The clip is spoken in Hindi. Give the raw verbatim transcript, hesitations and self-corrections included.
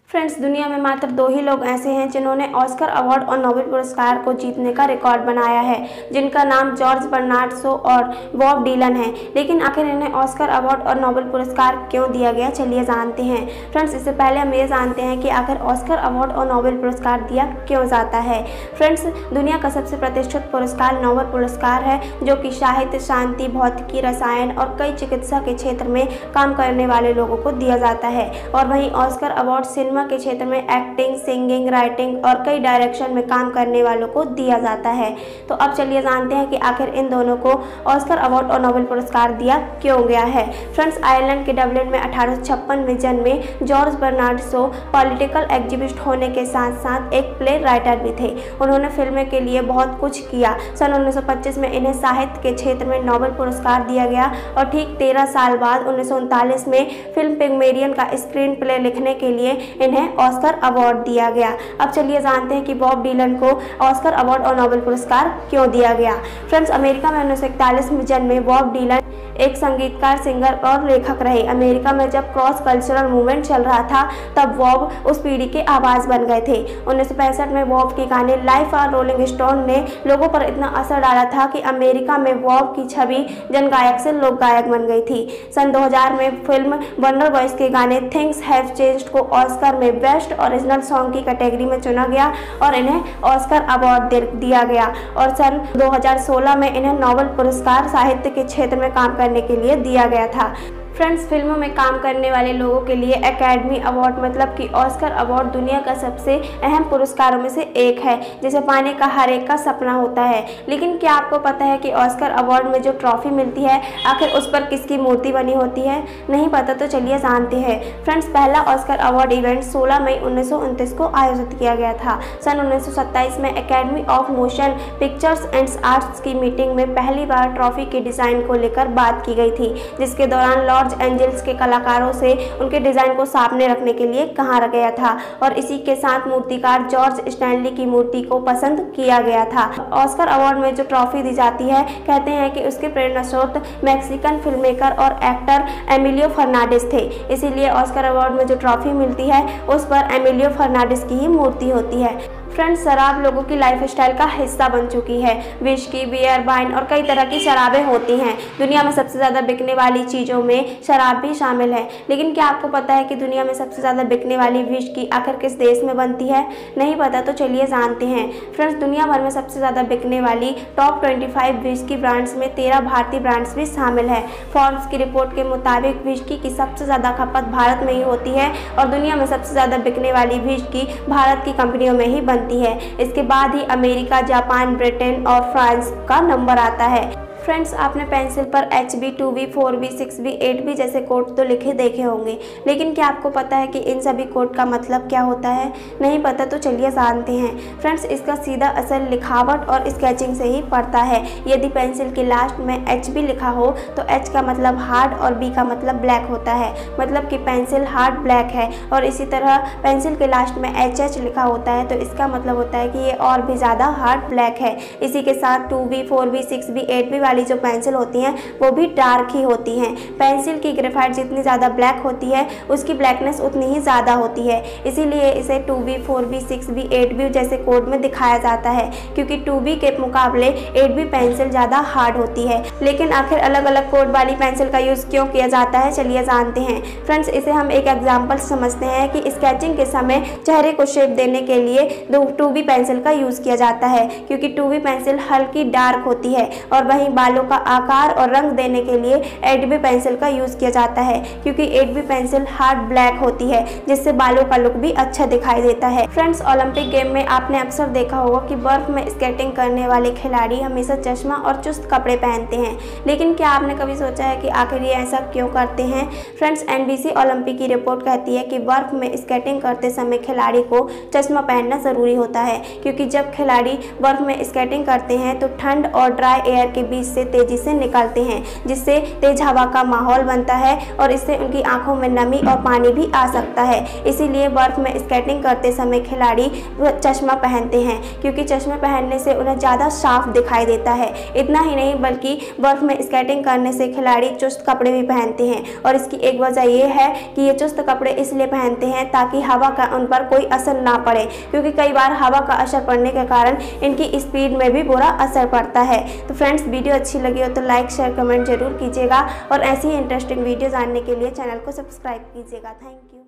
फ्रेंड्स, दुनिया में मात्र दो ही लोग ऐसे हैं जिन्होंने ऑस्कर अवार्ड और नोबेल पुरस्कार को जीतने का रिकॉर्ड बनाया है, जिनका नाम जॉर्ज बर्नार्ड शो और बॉब डीलन है। लेकिन आखिर इन्हें ऑस्कर अवार्ड और नोबेल पुरस्कार क्यों दिया गया, चलिए जानते हैं। फ्रेंड्स, इससे पहले हम ये जानते हैं कि आखिर ऑस्कर अवार्ड और नोबेल पुरस्कार दिया क्यों जाता है। फ्रेंड्स, दुनिया का सबसे प्रतिष्ठित पुरस्कार नोबेल पुरस्कार है, जो कि साहित्य, शांति, भौतिकी, रसायन और कई चिकित्सा के क्षेत्र में काम करने वाले लोगों को दिया जाता है। और वहीं ऑस्कर अवार्ड सिनेमा के क्षेत्र में एक्टिंग, सिंगिंग, राइटिंग और कई डायरेक्शन में काम करने वालों को दिया जाता है। तो अब चलिए जानते हैं कि आखिर इन दोनों को ऑस्कर अवार्ड और नोबेल पुरस्कार दिया क्यों गया है। फ्रेंड्स, आयरलैंड के डबलिन में अठारह सौ छप्पन में जन्मे George Bernard Shaw political activist होने के साथ साथ एक प्ले राइटर भी थे। उन्होंने फिल्में के लिए बहुत कुछ किया। सन उन्नीस सौ पच्चीस में इन्हें साहित्य के क्षेत्र में नोबेल पुरस्कार दिया गया और ठीक तेरह साल बाद उन्नीस सौ उनतालीस में फिल्म पिग्मेलियन का स्क्रीन प्ले लिखने के लिए इन्हें ऑस्कर अवार्ड दिया गया। अब चलिए जानते हैं कि बॉब डीलन को ऑस्कर अवार्ड और नोबेल पुरस्कार क्यों दिया गया। फ्रेंड्स, अमेरिका में उन्नीस सौ इकतालीस में जन्मे बॉब डीलन एक संगीतकार, सिंगर और लेखक रहे। अमेरिका में जब क्रॉस कल्चरल मूवमेंट चल रहा था, तब बॉब उस पीढ़ी के आवाज़ बन गए थे। उन्नीस सौ पैंसठ में बॉब के गाने लाइफ और रोलिंग स्टोन ने लोगों पर इतना असर डाला था कि अमेरिका में बॉब की छवि जनगायक से लोक गायक बन गई थी। सन दो हज़ार में फिल्म वंडर बॉयज के गाने थिंग्स हैव चेंज्ड को ऑस्कर में बेस्ट ओरिजिनल सॉन्ग की कैटेगरी में चुना गया और इन्हें ऑस्कर अवार्ड दिया गया। और सन दो हज़ार सोलह में इन्हें नोबेल पुरस्कार साहित्य के क्षेत्र में काम करने के लिए दिया गया था। फ्रेंड्स, फिल्मों में काम करने वाले लोगों के लिए एकेडमी अवार्ड मतलब कि ऑस्कर अवार्ड दुनिया का सबसे अहम पुरस्कारों में से एक है, जिसे पाने का हर एक का सपना होता है। लेकिन क्या आपको पता है कि ऑस्कर अवार्ड में जो ट्रॉफी मिलती है, आखिर उस पर किसकी मूर्ति बनी होती है? नहीं पता तो चलिए जानते हैं। फ्रेंड्स, पहला ऑस्कर अवार्ड इवेंट सोलह मई उन्नीस सौ उनतीस को आयोजित किया गया था। सन उन्नीस सौ सत्ताईस में Academy of Motion Pictures and Arts की मीटिंग में पहली बार ट्रॉफी के डिज़ाइन को लेकर बात की गई थी, जिसके दौरान लॉर्ड एंजल्स के कलाकारों से उनके डिजाइन को सामने रखने के लिए कहा गया था और इसी के साथ मूर्तिकार जॉर्ज स्टैनली की मूर्ति को पसंद किया गया था। ऑस्कर अवार्ड में जो ट्रॉफी दी जाती है, कहते हैं कि उसके प्रेरणा स्रोत मैक्सिकन फिल्म मेकर और एक्टर एमिलियो फर्नांडिस थे। इसीलिए ऑस्कर अवार्ड में जो ट्रॉफी मिलती है, उस पर एमिलियो फर्नांडिस की ही मूर्ति होती है। फ्रेंड्स, शराब लोगों की लाइफस्टाइल का हिस्सा बन चुकी है। विस्की, बियर, वाइन और कई तरह की शराबें होती हैं। दुनिया में सबसे ज़्यादा बिकने वाली चीज़ों में शराब भी शामिल है। लेकिन क्या आपको पता है कि दुनिया में सबसे ज़्यादा बिकने वाली विस्की आखिर किस देश में बनती है? नहीं पता तो चलिए जानते हैं। फ्रेंड्स, दुनिया भर में सबसे ज़्यादा बिकने वाली टॉप पच्चीस विस्की ब्रांड्स में तेरह भारतीय ब्रांड्स भी शामिल है। फॉर्ब्स की रिपोर्ट के मुताबिक विस्की की सबसे ज़्यादा खपत भारत में ही होती है और दुनिया में सबसे ज़्यादा बिकने वाली विस्की भारत की कंपनियों में ही बनती है। इसके बाद ही अमेरिका, जापान, ब्रिटेन और फ्रांस का नंबर आता है। फ्रेंड्स, आपने पेंसिल पर H B, two B, four B, six B, eight B जैसे कोड तो लिखे देखे होंगे। लेकिन क्या आपको पता है कि इन सभी कोड का मतलब क्या होता है? नहीं पता तो चलिए जानते हैं। फ्रेंड्स, इसका सीधा असर लिखावट और स्केचिंग से ही पड़ता है। यदि पेंसिल के लास्ट में एच बी लिखा हो तो एच का मतलब हार्ड और बी का मतलब ब्लैक होता है, मतलब कि पेंसिल हार्ड ब्लैक है। और इसी तरह पेंसिल के लास्ट में एच एच लिखा होता है तो इसका मतलब होता है कि ये और भी ज़्यादा हार्ड ब्लैक है। इसी के साथ two B, four B, six B, eight B जो पेंसिल होती हैं वो भी डार्क ही होती हैं। पेंसिल की ग्रेफाइट जितनी ज़्यादा ब्लैक होती है, उसकी ब्लैकनेस उतनी ही ज़्यादा होती है। इसीलिए इसे two B, four B, six B, eight B जैसे कोड में दिखाया जाता है, क्योंकि टू बी के मुकाबले एट बी पेंसिल ज़्यादा हार्ड होती है। लेकिन आखिर अलग अलग कोड वाली पेंसिल का यूज़ क्यों किया जाता है, चलिए जानते हैं। फ्रेंड्स, इसे हम एक एग्जाम्पल समझते हैं कि स्केचिंग के समय चेहरे को शेप देने के लिए टू बी पेंसिल का यूज़ किया जाता है, क्योंकि टू बी पेंसिल हल्की डार्क होती है। और वहीं बालों का आकार और रंग देने के लिए एट बी पेंसिल का यूज़ किया जाता है, क्योंकि eight B pencil hard black होती है, जिससे बालों का लुक भी अच्छा दिखाई देता है। फ्रेंड्स, ओलंपिक गेम में आपने अक्सर देखा होगा कि बर्फ में स्केटिंग करने वाले खिलाड़ी हमेशा चश्मा और चुस्त कपड़े पहनते हैं। लेकिन क्या आपने कभी सोचा है कि आखिर ये ऐसा क्यों करते हैं? Friends, N B C Olympic की रिपोर्ट कहती है कि बर्फ में स्केटिंग करते समय खिलाड़ी को चश्मा पहनना ज़रूरी होता है, क्योंकि जब खिलाड़ी बर्फ में स्केटिंग करते हैं तो ठंड और ड्राई एयर के बीच से तेजी से निकलते हैं, जिससे तेज हवा का माहौल बनता है और इससे उनकी आंखों में नमी और पानी भी आ सकता है। इसीलिए बर्फ में स्केटिंग करते समय खिलाड़ी चश्मा पहनते हैं, क्योंकि चश्मे पहनने से उन्हें ज़्यादा साफ दिखाई देता है। इतना ही नहीं बल्कि बर्फ में स्केटिंग करने से खिलाड़ी चुस्त कपड़े भी पहनते हैं, और इसकी एक वजह यह है कि ये चुस्त कपड़े इसलिए पहनते हैं ताकि हवा का उन पर कोई असर ना पड़े, क्योंकि कई बार हवा का असर पड़ने के कारण इनकी स्पीड में भी बुरा असर पड़ता है। तो फ्रेंड्स, वीडियो अच्छी लगी हो तो लाइक शेयर कमेंट जरूर कीजिएगा, और ऐसी ही इंटरेस्टिंग वीडियो जानने के लिए चैनल को सब्सक्राइब कीजिएगा। Thank you.